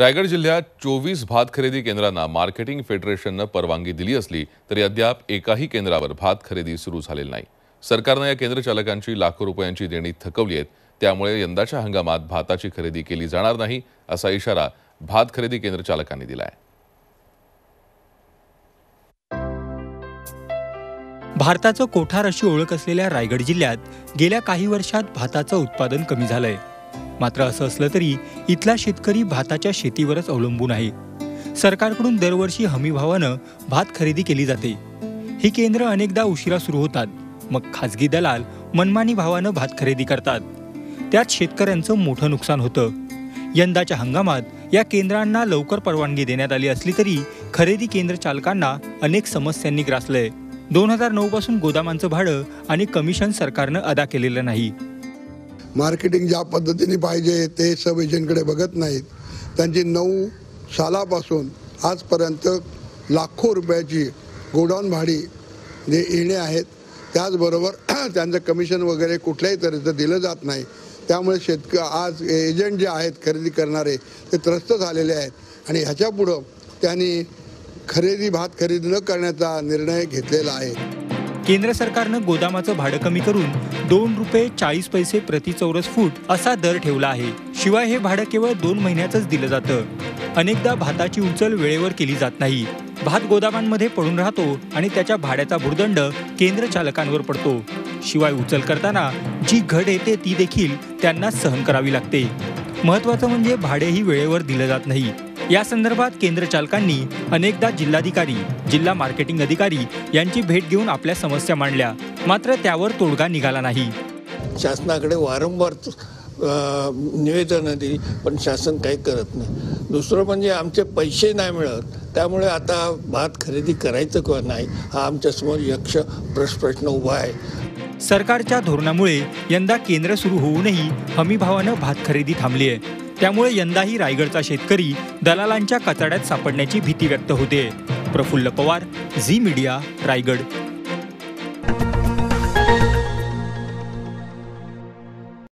रायगड जिल्ह्यात 24 भात खरेदी केंद्रांना मार्केटिंग फेडरेशननं परवानगी दिली असली तरी अद्याप एकाही केंद्रावर भात खरेदी सुरू झालेली नाही। सरकारनं या केंद्र चालकांची लाखो रुपयांची देणी थकवली आहेत। त्यामुळे यंदाच्या हंगामात भाताची खरेदी केली जाणार नाही असा इशारा भात खरेदी केंद्र चालकांनी दिला आहे। भारताचं कोठार अशी ओळख असलेल्या रायगड जिल्ह्यात गेल्या काही वर्षात भाताचं उत्पादन कमी झालंय। मात्र असं असलं तरी इथला शेतकरी भाताच्या शेतीवरच अवलंबून आहे। सरकारकडून दरवर्षी हमी भावानं भात खरेदी केली जाते। ही केंद्र अनेकदा उशिरा सुरू होतात, मग खासगी दलाल मनमानी भावानं भात खरेदी करतात। त्यात शेतकऱ्यांचं मोठं नुकसान होतं। यंदाच्या हंगामात या केंद्रांना लवकर परवानगी देण्यात आली असली तरी खरेदी केंद्र चालकांना अनेक समस्यांनी ग्रासलंय। 2009 पासून गोदामांचं भाडं आणि कमिशन सरकारनं अदा केलेलं नाही। मार्केटिंग ज्या पद्धतीने पाहिजे ते सब एजंटकडे बघत नाहीत। त्यांची 9 सालापासून आजपर्यंत लाखो रुपयाची गोडाऊन भाडी जे येणे आहेत, त्याचबरोबर त्यांचं कमिशन वगैरे कुठल्याही तऱ्हेचं दिलं जात नाही। त्यामुळे आज एजंट जे आहेत खरेदी करणारे ते त्रस्त झालेले आहेत आणि ह्याच्यापुढं त्यांनी भात खरेदी न करण्याचा निर्णय घेतलेला आहे। केंद्र सरकारनं गोदामाचं भाडं कमी करून 2 रुपये 40 पैसे प्रति चौरस फूट असा दर ठेवला आहे। शिवाय हे भाडं केवळ 2 महिन्याचंच दिलं जातं। अनेकदा भाताची उचल वेळेवर केली जात नाही। भात गोदामांमध्ये पडून राहतो आणि त्याच्या भाड्याचा भुर्दंड केंद्र चालकांवर पडतो। शिवाय उचल करताना जी घट येते ती देखील त्यांना सहन करावी लागते। महत्त्वाचं म्हणजे भाडेही वेळेवर दिलं जात नाही। या संदर्भात केंद्र चालकांनी अनेकदा जिल्हाधिकारी, जिल्हा मार्केटिंग अधिकारी यांची भेट घेऊन आपल्या समस्या मांडल्या, मात्र त्यावर तोडगा निघाला नाही। शासनाकडे वारंवार निवेदनं दिली, पण शासन काही करत नाही। दुसरं म्हणजे आमचे पैसे नाही मिळत, त्यामुळे आता भात खरेदी करायचं किंवा नाही हा आमच्यासमोर यक्ष प्रश्न उभा आहे। सरकारच्या धोरणामुळे यंदा केंद्र सुरू होऊनही हमी भावानं भात खरेदी थांबली आहे। त्यामुळे यंदाही रायगडचा शेतकरी दलालांच्या कचाड्यात सापडण्याची भीती व्यक्त होते। प्रफुल्ल पवार, झी मीडिया, रायगड।